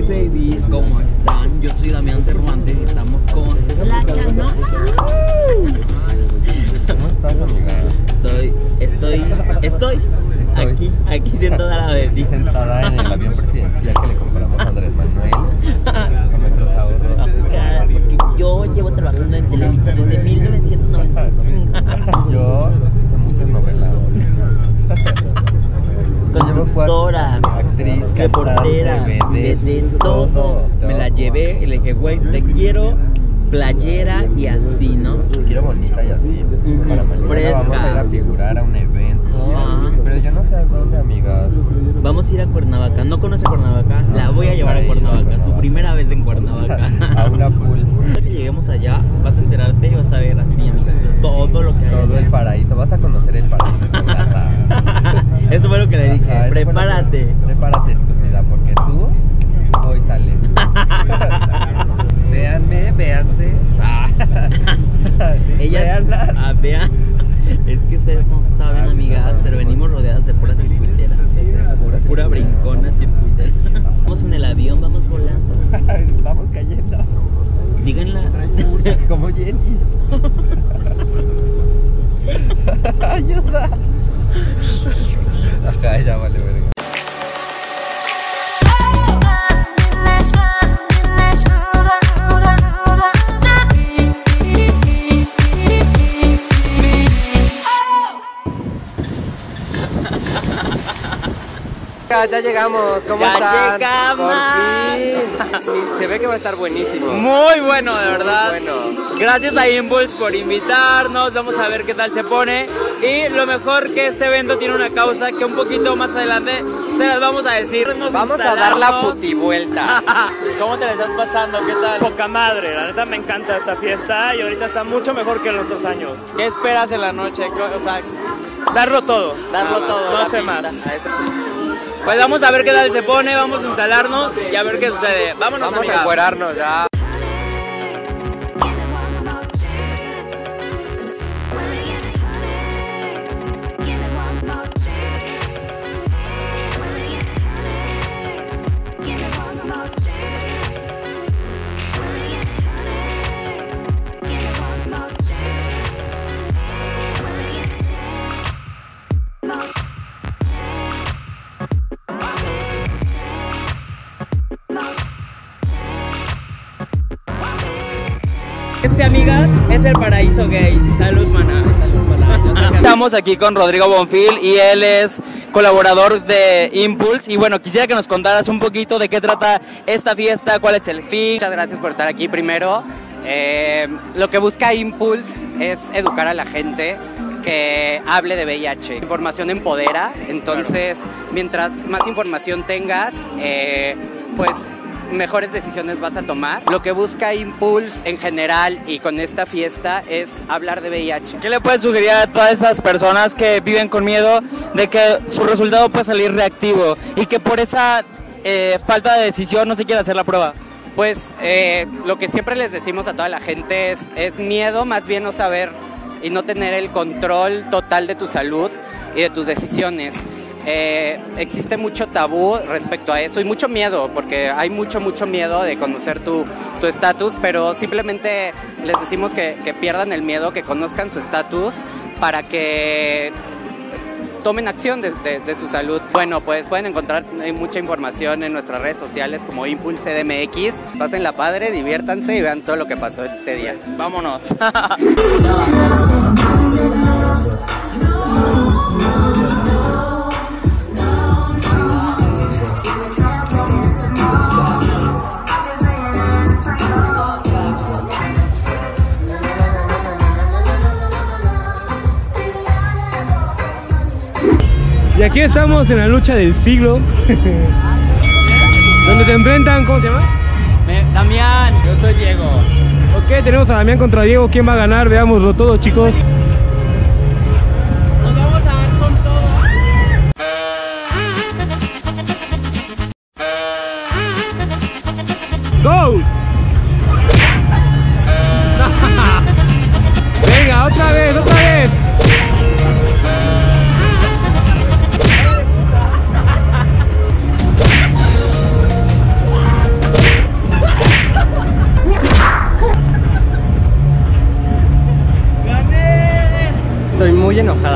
Hi babies, ¿cómo están? Yo soy Damián Cervantes y estamos con la Chanola. ¿Cómo estás, amiga? Estoy aquí sentada de ti. Sentada en el avión presidencial que le compramos a Andrés Manuel con nuestros ahorros. Porque yo llevo trabajando en Televisa desde 1995. Yo hice muchas novelas. Conductora, actriz, reportera, de todo. Me la llevé y le dije, güey, te quiero playera y así, ¿no? Te quiero bonita y así. Para mañana fresca. Vamos a ir a figurar a un evento. Pero yo no sé a dónde, amigas. Vamos a ir a Cuernavaca. ¿No conoce Cuernavaca? La voy a llevar a Cuernavaca. Su primera vez en Cuernavaca. A una pool. Cuando lleguemos allá, vas a enterarte y vas a ver así, amiga, todo lo que hay. Todo el paraíso. Vas a conocer el paraíso. Eso fue lo que le dije. Prepárate. Prepárate, estúpida, porque tú hoy sales. Véanme, véanse. Ella, vean. Es que ustedes no saben, amigas, pero venimos rodeadas de puras circuiteras. Pura brincona circuitera. Vamos en el avión, vamos volando. Estamos cayendo. Díganla. Como Jenny. Ayuda. Ajá, ya vale verga. Ya llegamos, ¿cómo están? Llegamos. Por fin. Se ve que va a estar buenísimo. Muy bueno, de verdad. Muy bueno. Gracias a Impulse por invitarnos, vamos a ver qué tal se pone. Y lo mejor que este evento tiene una causa que un poquito más adelante se las vamos a decir. Vamos a dar la putivuelta. ¿Cómo te la estás pasando? ¿Qué tal? Poca madre, la neta me encanta esta fiesta y ahorita está mucho mejor que en los 2 años. ¿Qué esperas en la noche? O sea, Darlo todo. todo. No sé más. Pues vamos a ver qué tal se pone, vamos a instalarnos y a ver qué sucede. Vámonos, Vamos amiga. a encuerarnos ya. Amigas, es el paraíso gay. Salud, maná. Estamos aquí con Rodrigo Bonfil y él es colaborador de Impulse. Y bueno, quisiera que nos contaras un poquito de qué trata esta fiesta, cuál es el fin. Muchas gracias por estar aquí primero. Lo que busca Impulse es educar a la gente que hable de VIH. Información empodera, entonces mientras más información tengas, pues mejores decisiones vas a tomar. Lo que busca Impulse en general y con esta fiesta es hablar de VIH. ¿Qué le puedes sugerir a todas esas personas que viven con miedo de que su resultado puede salir reactivo y que por esa falta de decisión no se quiere hacer la prueba? Pues lo que siempre les decimos a toda la gente es miedo, más bien no saber y no tener el control total de tu salud y de tus decisiones. Existe mucho tabú respecto a eso y mucho miedo, porque hay mucho miedo de conocer tu estatus, pero simplemente les decimos que pierdan el miedo, que conozcan su estatus para que tomen acción de su salud. Bueno, pues pueden encontrar mucha información en nuestras redes sociales como Impulse CDMX. Pásenla padre, diviértanse y vean todo lo que pasó este día. Vámonos. Y aquí estamos en la lucha del siglo. Donde se enfrentan, ¿cómo te llamas? Damián. Yo soy Diego. Ok, tenemos a Damián contra Diego. ¿Quién va a ganar? Veámoslo todo, chicos. Nos vamos a dar con todo. ¡Go! Venga, otra vez, otra vez.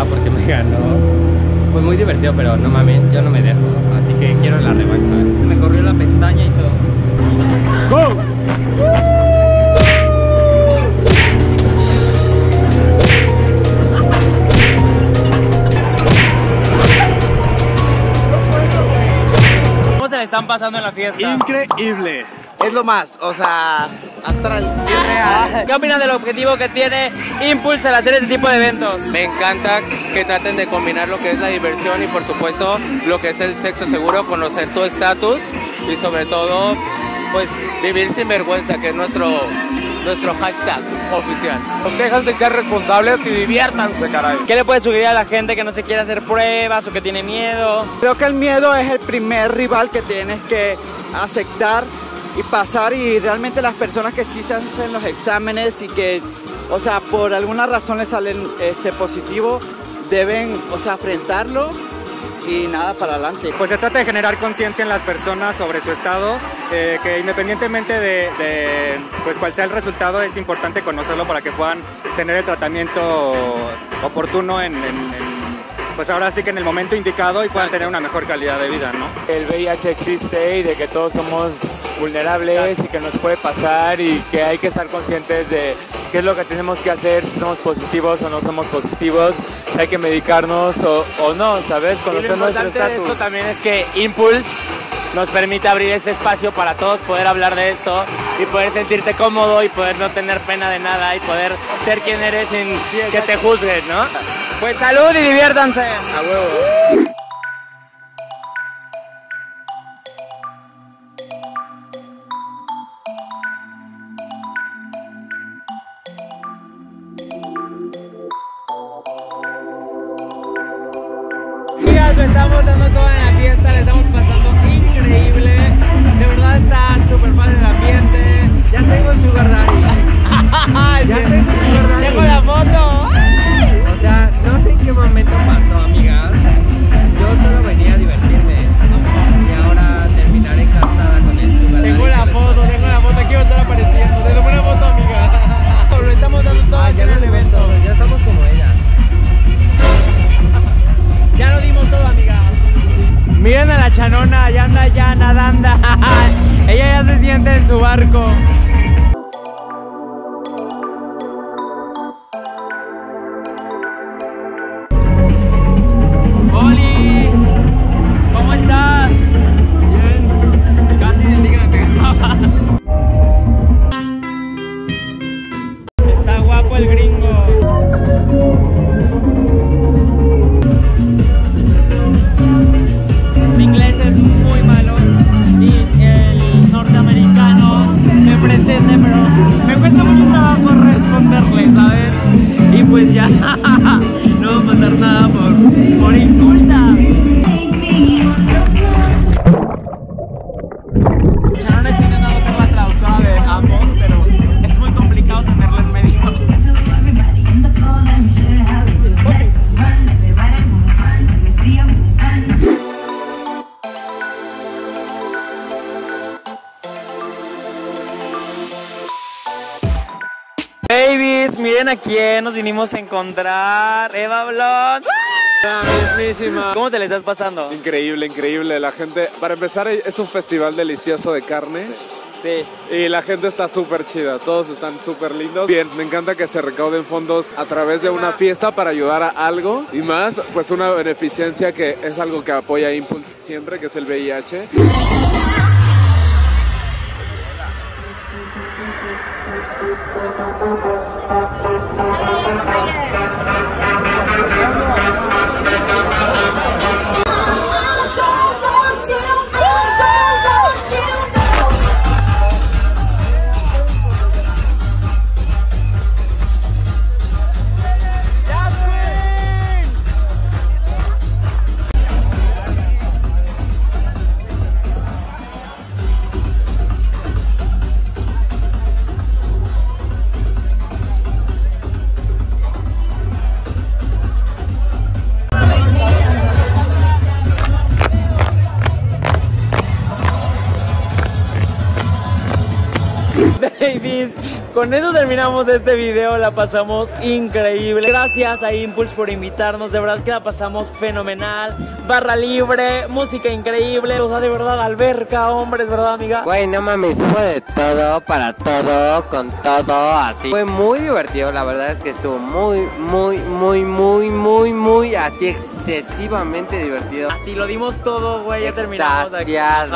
enojada porque me ganó. Fue muy divertido, pero no mames, yo no me dejo. Así que quiero la revancha. Me corrió la pestaña y todo. ¡Go! ¿Cómo se le están pasando en la fiesta? Increíble. Es lo más, o sea, astral, irreal. ¿Qué opinan del objetivo que tiene Impulse al hacer este tipo de eventos? Me encanta que traten de combinar lo que es la diversión y por supuesto lo que es el sexo seguro, conocer tu estatus y sobre todo pues vivir sin vergüenza, que es nuestro hashtag oficial. Déjense ser responsables y diviértanse, caray. ¿Qué le puede sugerir a la gente que no se quiere hacer pruebas o que tiene miedo? Creo que el miedo es el primer rival que tienes que aceptar y pasar, y realmente las personas que sí se hacen los exámenes y que, o sea, por alguna razón les salen positivo, deben, o sea, enfrentarlo y nada, para adelante. Pues se trata de generar conciencia en las personas sobre su estado, que independientemente de pues cuál sea el resultado, es importante conocerlo para que puedan tener el tratamiento oportuno pues ahora sí que en el momento indicado y puedan tener una mejor calidad de vida, ¿no? El VIH existe y de que todos somos vulnerables y que nos puede pasar y que hay que estar conscientes de qué es lo que tenemos que hacer, si somos positivos o no somos positivos, si hay que medicarnos o no, ¿sabes? Conocer nuestro estatus. Lo importante de esto también es que Impulse nos permite abrir este espacio para todos poder hablar de esto y poder sentirte cómodo y poder no tener pena de nada y poder ser quien eres sin que te juzguen, ¿no? Pues salud y diviértanse. A huevo. Lo estamos dando todo en la fiesta, le estamos pasando increíble. De verdad está súper padre el ambiente. Ya tengo Sugar Daddy. Ya tengo Sugar Daddy. Tengo la foto. O sea, no sé en qué momento pasó, amigas. Yo solo venía a divertirme. Y ahora terminar encantada con el Sugar Daddy. Tengo la foto, aquí va a estar apareciendo. Te tomé una foto, amiga. Lo estamos dando todo ya en el evento. Ya estamos como ella. Ya lo dimos todo, amiga. Miren a la chanona, ya anda ya nadando. Ella ya se siente en su barco. Oli, ¿cómo estás? Bien. Casi sentí que me pegaba. Está guapo el gringo. Mi inglés es muy malo y el norteamericano me pretende, pero me cuesta mucho trabajo responderle, ¿sabes? Y pues ya no va a pasar nada por inculta. Chanona está intentando ser la traductora de ambos, pero es muy complicado tenerla en medio. Babies, miren a quién nos vinimos a encontrar. Eva Blond. La mismísima. ¿Cómo te le estás pasando? Increíble, increíble. La gente, para empezar, es un festival delicioso de carne. Sí. Y la gente está súper chida, todos están súper lindos. Bien, me encanta que se recauden fondos a través de una fiesta para ayudar a algo. Y más, pues una beneficencia que es algo que apoya Impulse siempre, que es el VIH. babies, con eso terminamos este video, la pasamos increíble. Gracias a Impulse por invitarnos, de verdad que la pasamos fenomenal. Barra libre, música increíble, o sea, de verdad, alberca, hombres, ¿verdad, amiga? Güey, no mames, fue de todo, para todo, con todo, así. Fue muy divertido, la verdad es que estuvo muy, así excesivamente divertido. Así lo dimos todo, güey, ya terminamos aquí.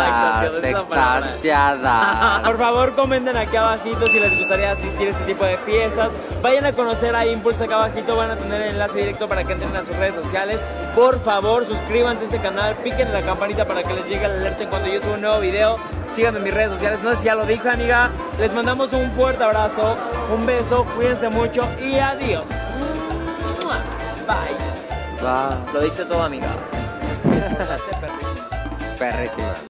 Extasiada. Por favor, comenten aquí abajito si les gustaría asistir a este tipo de fiestas. Vayan a conocer a Impulse acá abajito, van a tener el enlace directo para que entren a sus redes sociales. Por favor, suscríbanse a este canal, piquen en la campanita para que les llegue el alerta cuando yo suba un nuevo video. Síganme en mis redes sociales, no sé si ya lo dije, amiga. Les mandamos un fuerte abrazo, un beso, cuídense mucho y adiós. Bye. Va. Lo diste todo, amiga. Perrísima.